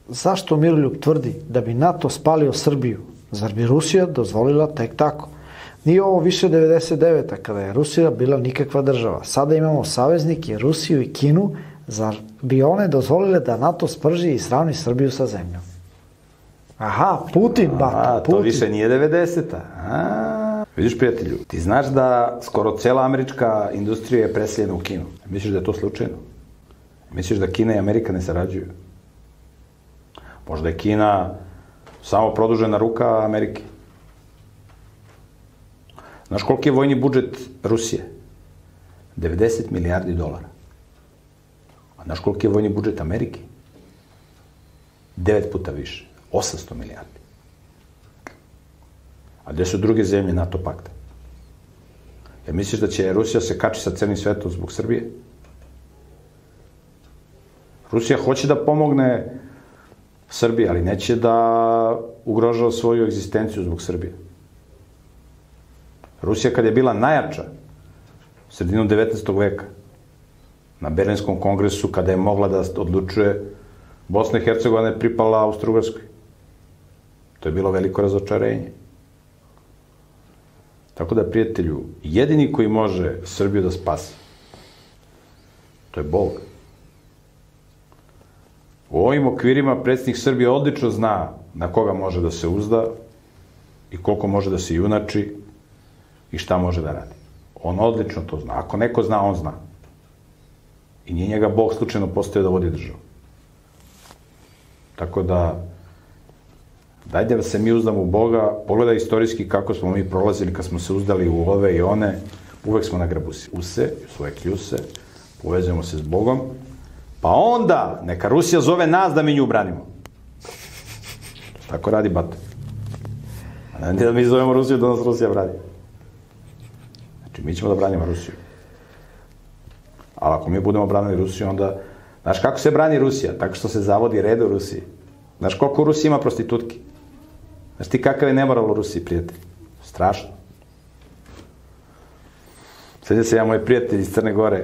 zašto Miroljub tvrdi da bi NATO spalio Srbiju? Zar bi Rusija dozvolila tek tako? Nije ovo više 99. kada je Rusija bila nikakva država. Sada imamo saveznike Rusiju i Kinu. Zar bi one dozvolile da NATO sprži i sravni Srbiju sa zemljom? Aha, Putin, bato, Putin. To više nije 90. Vidiš, prijatelju, ti znaš da skoro cela američka industrija je preseljena u Kinu. Misliš da je to slučajno? Misliš da Kina i Amerika ne sarađuju? Možda je Kina samo produžena ruka Amerike. Znaš koliki je vojni budžet Rusije? 90 milijardi dolara. A znaš koliki je vojni budžet Amerike? 9 puta više. 800 milijardi. A gde su druge zemlje NATO pakta? Jer misliš da će Rusija se kači sa celim svetom zbog Srbije? Rusija hoće da pomogne Srbiji, ali neće da ugrožava svoju egzistenciju zbog Srbije. Rusija kad je bila najjača, sredinom 19. veka, na Berlinskom kongresu, kada je mogla da odlučuje, Bosna i Hercegovina je pripala Austro-Ugarskoj. To je bilo veliko razočarenje. Tako da, prijatelju, jedini koji može Srbiju da spasi, to je Bog. U ovim okvirima predsjednik Srbije odlično zna na koga može da se uzda i koliko može da se junači i šta može da radi. On odlično to zna. Ako neko zna, on zna. I nije njega Bog slučajno postavio da vodi državu. Tako da, dajte da se mi uzdamo u Boga, pogledaj istorijski kako smo mi prolazili kad smo se uzdali u ove i one, uvek smo na grabusi. Use, u svoje kljuse, povezujemo se s Bogom, pa onda neka Rusija zove nas da mi nju branimo. Tako radi bato. A ne da mi zovemo Rusiju da nas Rusija brani. Znači, mi ćemo da branimo Rusiju. Ali ako mi budemo branili Rusiju, onda... Znaš kako se brani Rusija? Tako što se zavodi red u Rusiji. Znaš koliko u Rusiji ima prostitutki? Znaš ti kakav je nemoral u Rusiji, prijatelj? Strašno. Sjećam se ja, moj prijatelj iz Crne Gore,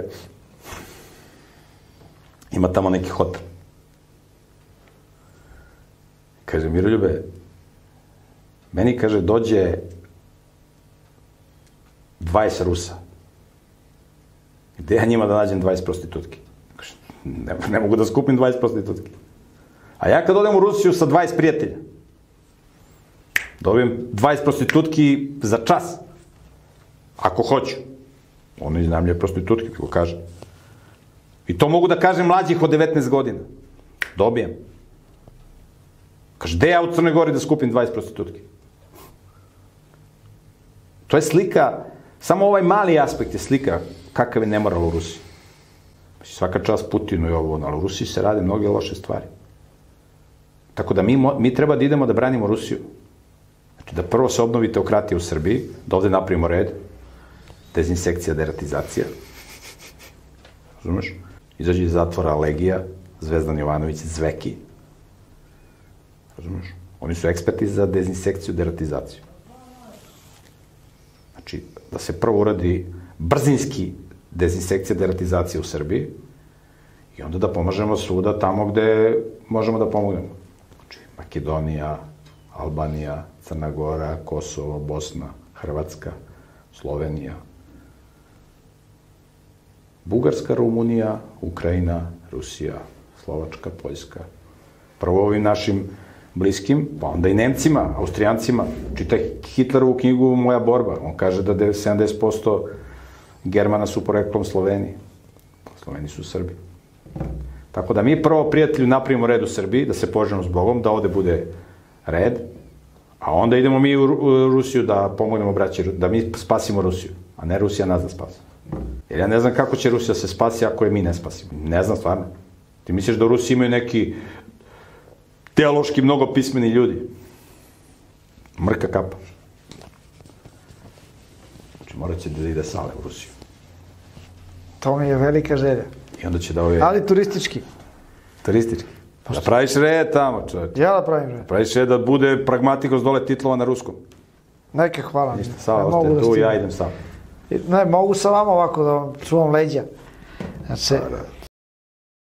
ima tamo neki hotel. Kaže, Miroljube, meni, kaže, dođe 20 Rusa. Gde ja njima da nađem 20 prostitutki? Kaže, ne mogu da skupim 20 prostitutki. A ja kad odem u Rusiju sa 20 prijatelja, dobijem 20 prostitutki za čas. Ako hoću. Ono iznajmljuje prostitutki, kako kaže. I to mogu da kažem mlađih od 19 godina. Dobijem. Kaže, gde ja u Crnoj Gori da skupim 20 prostitutki? To je slika, samo ovaj mali aspekt je slika kakav je nemoral u Rusiji. Svaka čast Putinu i ovo, ali u Rusiji se rade mnoge loše stvari. Tako da mi treba da idemo da branimo Rusiju. Znači da prvo se obnovi teokratija u Srbiji, da ovde napravimo red, dezinsekcija, deratizacija. Razumeš? Izađe iz zatvora Legija, Zvezdan Jovanović, Zveki. Razumeš? Oni su eksperti za dezinsekciju, deratizaciju. Znači, da se prvo uradi brzinski dezinsekcija, deratizacija u Srbiji i onda da pomažemo svuda tamo gde možemo da pomognemo. Znači, Makedonija, Albanija, Crna Gora, Kosovo, Bosna, Hrvatska, Slovenija, Bugarska, Rumunija, Ukrajina, Rusija, Slovačka, Poljska. Prvo ovim našim bliskim, pa onda i Nemcima, Austrijancima. Čitaj Hitlerovu knjigu Moja borba. On kaže da 70% Germana su poreklom Sloveniji. Sloveni su Srbi. Tako da mi prvo, prijatelju, napravimo red u Srbiji, da se požemo s Bogom, da ovde bude red, a onda idemo mi u Rusiju da pomognemo braći, da mi spasimo Rusiju, a ne Rusija nas da spasi. Jer ja ne znam kako će Rusija se spasi ako je mi ne spasimo. Ne znam stvarno. Ti misliš da u Rusiji imaju neki teološki mnogo pismeni ljudi? Mrka kapa. Znači morat će da ide sale u Rusiju. To mi je velika želja. I onda će da ove... Ali turistički. Turistički. Da praviš red tamo, čovječ. Ja da pravim red. Praviš red da bude pragmatikos dole titlova na ruskom. Neke, hvala. Ništa, Sava ostaje tu, ja idem sam. Ne, mogu sa vama ovako da vam čuvam leđa. Znači,